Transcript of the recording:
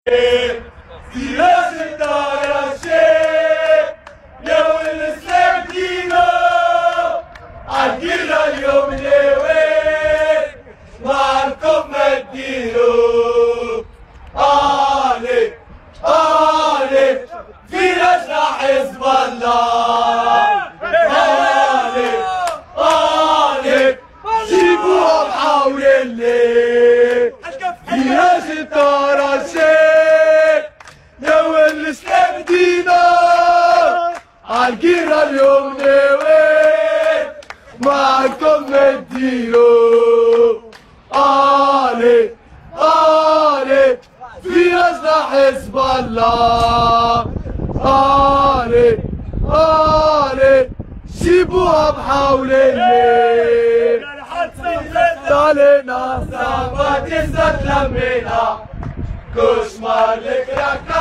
سياس الدراسة يا والإسلام دينا عالجيرة اليوم لوين معكم ما تديروا آلي في رجع حزب الله آلي جيبوها بحول الليل سياس الدراسة يا والإسلام دينا عالجيرة اليوم لوين معكم ما تديروا آلي في رجع حزب الله آلي سيبوها بحول الليل طالنا صعبة تستلمينا كشمار لك